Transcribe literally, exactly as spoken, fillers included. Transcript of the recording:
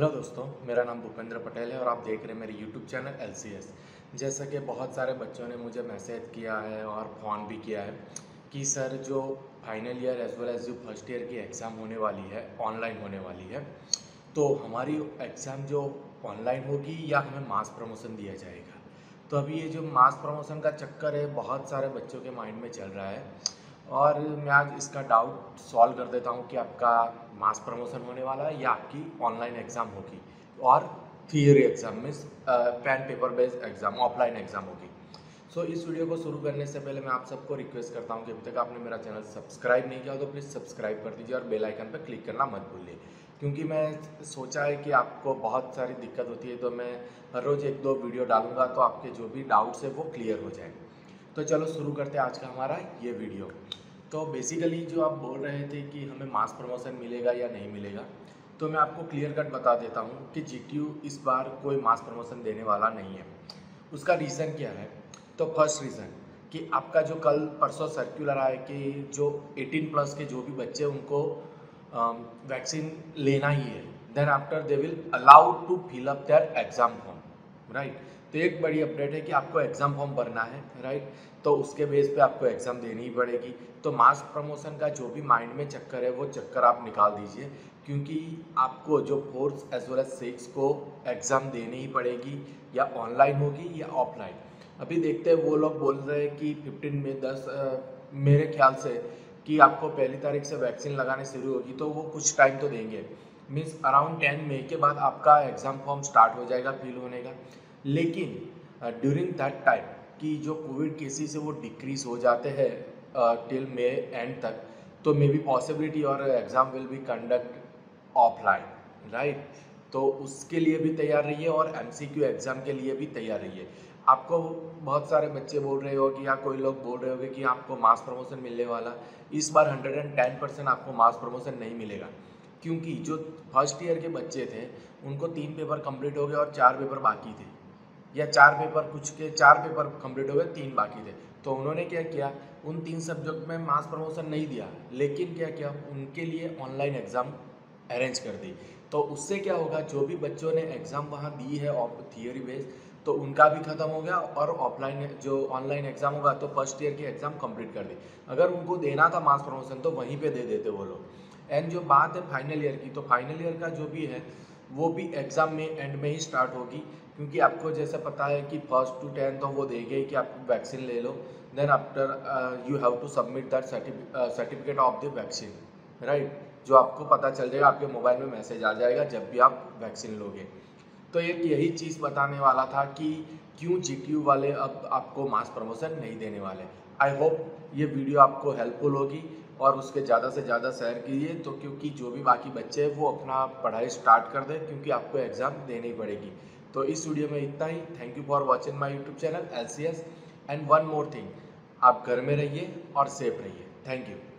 Hello दोस्तों, मेरा नाम भूपेंद्र पटेल है और आप देख रहे हैं मेरे YouTube channel L C S. जैसा कि बहुत सारे बच्चों ने मुझे मैसेज किया है और फ़ोन भी किया है कि सर जो final year as well as जो फर्स्ट ईयर की एग्ज़ाम होने वाली है, ऑनलाइन होने वाली है, तो हमारी एग्ज़ाम जो ऑनलाइन होगी या हमें मास प्रमोशन दिया जाएगा। तो अभी ये जो मास प्रमोशन का चक्कर है बहुत सारे बच्चों के माइंड में चल रहा है और मैं आज इसका डाउट सॉल्व कर देता हूँ कि आपका मास प्रमोशन होने वाला है या आपकी ऑनलाइन एग्ज़ाम होगी और theory exam means pen paper based exam offline exam होगी। सो so, इस वीडियो को शुरू करने से पहले मैं आप सबको रिक्वेस्ट करता हूँ कि अभी तक आपने मेरा चैनल सब्सक्राइब नहीं किया हो तो प्लीज़ सब्सक्राइब कर दीजिए और बेल आइकन पर क्लिक करना मत भूलिए, क्योंकि मैं सोचा है कि आपको बहुत सारी दिक्कत होती है, तो मैं हर रोज़ एक दो वीडियो डालूंगा तो आपके जो भी डाउट्स है वो क्लियर हो जाए। तो चलो शुरू करते हैं आज का हमारा ये वीडियो। तो बेसिकली जो आप बोल रहे थे कि हमें मास प्रमोशन मिलेगा या नहीं मिलेगा, तो मैं आपको क्लियर कट बता देता हूँ कि जी टी यू इस बार कोई मास प्रमोशन देने वाला नहीं है। उसका रीज़न क्या है? तो फर्स्ट रीज़न कि आपका जो कल परसों सर्कुलर आया कि जो अठारह प्लस के जो भी बच्चे उनको वैक्सीन लेना ही है, then after they will allowed to fill up their exam form, right. तो एक बड़ी अपडेट है कि आपको एग्ज़ाम फॉर्म भरना है, राइट। तो उसके बेस पे आपको एग्ज़ाम देनी ही पड़ेगी। तो मास प्रमोशन का जो भी माइंड में चक्कर है वो चक्कर आप निकाल दीजिए, क्योंकि आपको जो fourth as well as six को एग्ज़ाम देनी ही पड़ेगी, या ऑनलाइन होगी या ऑफलाइन। अभी देखते हैं, वो लोग बोल रहे हैं कि फिफ्टीन में दस मेरे ख्याल से कि आपको पहली तारीख से वैक्सीन लगाने शुरू होगी, तो वो कुछ टाइम तो देंगे, मीन्स अराउंड टेन मई के बाद आपका एग्ज़ाम फॉर्म स्टार्ट हो जाएगा फिल होने का। लेकिन ड्यूरिंग दैट टाइम कि जो कोविड केसेस है वो डिक्रीज हो जाते हैं टिल मे एंड तक, तो मे बी पॉसिबिलिटी और exam will be conduct offline, right. तो उसके लिए भी तैयार रहिए और एम सी क्यू एग्ज़ाम के लिए भी तैयार रहिए। आपको बहुत सारे बच्चे बोल रहे हो कि या कोई लोग बोल रहे होगे कि आपको मास प्रमोशन मिलने वाला, इस बार हंड्रेड एंड टेन परसेंट आपको मास प्रमोशन नहीं मिलेगा, क्योंकि जो फर्स्ट ईयर के बच्चे थे उनको तीन पेपर कंप्लीट हो गए और चार पेपर बाकी थे, या चार पेपर कुछ के चार पेपर कंप्लीट हो गए, तीन बाकी थे। तो उन्होंने क्या किया, उन तीन सब्जेक्ट में मास प्रमोशन नहीं दिया, लेकिन क्या किया, उनके लिए ऑनलाइन एग्ज़ाम अरेंज कर दी। तो उससे क्या होगा, जो भी बच्चों ने एग्ज़ाम वहाँ दी है थियोरी बेस्ड, तो उनका भी ख़त्म हो गया, और ऑफलाइन जो ऑनलाइन एग्ज़ाम होगा तो फर्स्ट ईयर की एग्ज़ाम कंप्लीट कर दी। अगर उनको देना था मास प्रमोशन तो वहीं पे दे देते वो लोग। एंड जो बात है फाइनल ईयर की, तो फाइनल ईयर का जो भी है वो भी एग्ज़ाम में एंड में ही स्टार्ट होगी, क्योंकि आपको जैसे पता है कि फर्स्ट टू टेंथ तो वो देंगे ही कि आप वैक्सीन ले लो, then after you have to submit that certificate of the vaccine, right. जो आपको पता चल जाएगा, आपके मोबाइल में मैसेज आ जाएगा जब भी आप वैक्सीन लोगे। तो एक यही चीज़ बताने वाला था कि क्यों जी टी यू वाले अब आपको मास प्रमोशन नहीं देने वाले। आई होप ये वीडियो आपको हेल्पफुल होगी और उसके ज़्यादा से ज़्यादा शेयर कीजिए, तो क्योंकि जो भी बाकी बच्चे हैं वो अपना पढ़ाई स्टार्ट कर दें, क्योंकि आपको एग्ज़ाम देनी पड़ेगी। तो इस वीडियो में इतना ही। Thank you for watching my YouTube channel L C S. And one more thing, आप घर में रहिए और सेफ रहिए। Thank you.